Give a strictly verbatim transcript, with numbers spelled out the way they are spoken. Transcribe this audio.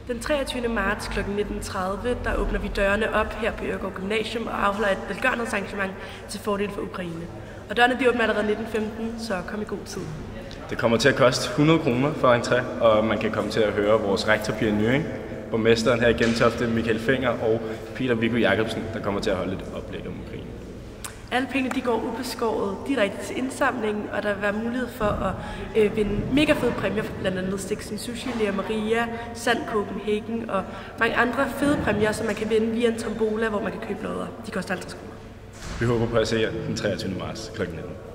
Den treogtyvende marts kl. nitten tredive, der åbner vi dørene op her på Øregård Gymnasium og afholder et velgørenhedsarrangement til fordel for Ukraine. Og dørene de åbner allerede nitten femten, så kom i god tid. Det kommer til at koste hundrede kroner for entré, og man kan komme til at høre vores rektor Pia Nyring, borgmesteren her i Gentofte, Michael Fenger og Peter Viggo Jacobsen, der kommer til at holde et oplæg om Ukraine. Alle pengene de går ubeskåret direkte til indsamlingen, og der vil være mulighed for at øh, vinde mega fede præmier, blandt andet Stixen Sushi, Lea Maria, Sand Copenhagen og mange andre fede præmier, som man kan vinde via en tombola, hvor man kan købe lodder. De koster halvtreds kroner. Vi håber på at se jer den treogtyvende marts kl. nitten.